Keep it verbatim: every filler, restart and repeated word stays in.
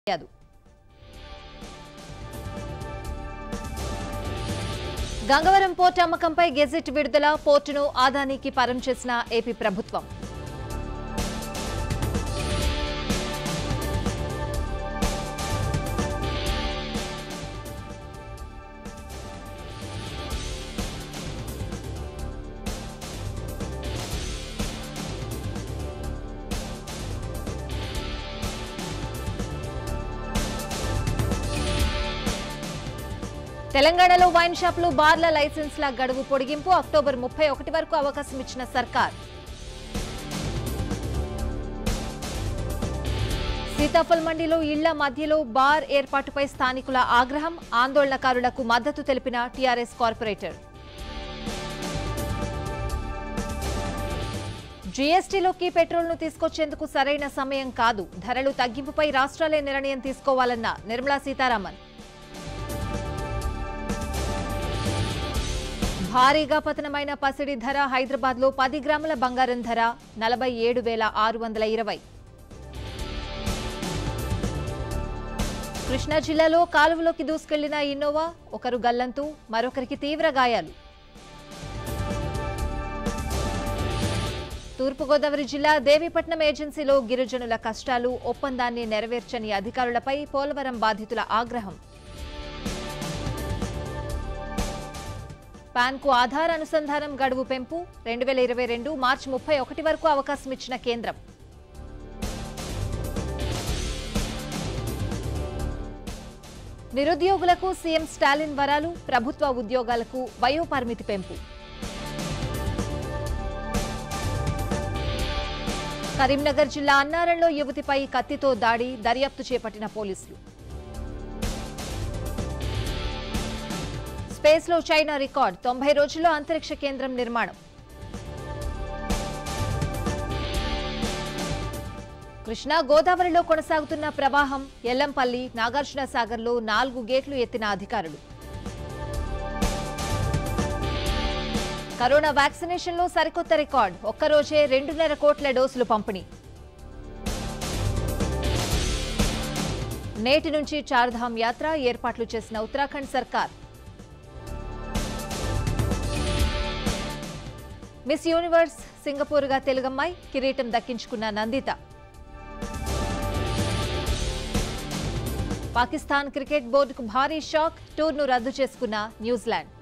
Gangavaram port అమ్మకంపై gazette విడుదల, పోర్టును ఆదానికి పరం చేసిన ఏపీ ప్రభుత్వం. తెలంగాణలో వైన్ షాపులు, బార్ల లైసెన్స్ల గడువు పొడిగింపు అక్టోబర్ ముప్పై ఒకటి వరకు అవకాశం ఇచ్చిన సర్కార్. సీతాఫల్ మండిలో ఇళ్ల మధ్యలో బార్ ఏర్పాటుపై స్థానికుల ఆగ్రహం, ఆందోళనకారులకు మద్దతు తెలిపిన టీఆర్ఎస్ కార్పొరేటర్. జీఎస్టీలోకి పెట్రోల్ను తీసుకొచ్చేందుకు సరైన సమయం కాదు, ధరలు తగ్గింపుపై రాష్ట్రాలే నిర్ణయం తీసుకోవాలన్న నిర్మలా సీతారామన్. భారీగా పతనమైన పసిడి ధర, హైదరాబాద్ లో పది గ్రాముల బంగారం ధర నలభై ఏడు వేల ఆరు వందల ఇరవై. కృష్ణా జిల్లాలో కాలువలోకి దూసుకెళ్లిన ఇన్నోవా, ఒకరు గల్లంతు, మరొకరికి తీవ్ర గాయాలు. తూర్పుగోదావరి జిల్లా దేవీపట్నం ఏజెన్సీలో గిరిజనుల కష్టాలు, ఒప్పందాన్ని నెరవేర్చని అధికారులపై పోలవరం బాధితుల ఆగ్రహం. పాన్ కు ఆధార్ అనుసంధానం గడువు పెంపు, రెండు వేల ఇరవై రెండు మార్చి ముప్పై ఒకటి వరకు అవకాశం ఇచ్చిన కేంద్రం. నిరుద్యోగులకు సీఎం స్టాలిన్ వరాలు, ప్రభుత్వ ఉద్యోగాలకు వయో పరిమితి పెంపు. కరీంనగర్ జిల్లా అన్నారంలో యువతిపై కత్తితో దాడి, దర్యాప్తు చేపట్టిన పోలీసులు. స్పేస్ లో చైనా రికార్డ్, తొంభై రోజుల్లో అంతరిక్ష కేంద్రం నిర్మాణం. కృష్ణా గోదావరిలో కొనసాగుతున్న ప్రవాహం, ఎల్లంపల్లి, నాగార్జున సాగర్లో నాలుగు గేట్లు ఎత్తిన అధికారులు. కరోనా వ్యాక్సినేషన్ లో సరికొత్త రికార్డ్, ఒక్కరోజే రెండున్నర కోట్ల డోసులు పంపిణీ. నేటి నుంచి చార్ధామ్ యాత్ర ఏర్పాట్లు చేసిన ఉత్తరాఖండ్ సర్కార్. మిస్ యూనివర్స్ సింగపూర్గా తెలుగమ్మాయి, కిరీటం దక్కించుకున్న నందిత. పాకిస్తాన్ క్రికెట్ బోర్డుకు భారీ షాక్, టూర్ను రద్దు చేసుకున్న న్యూజిలాండ్.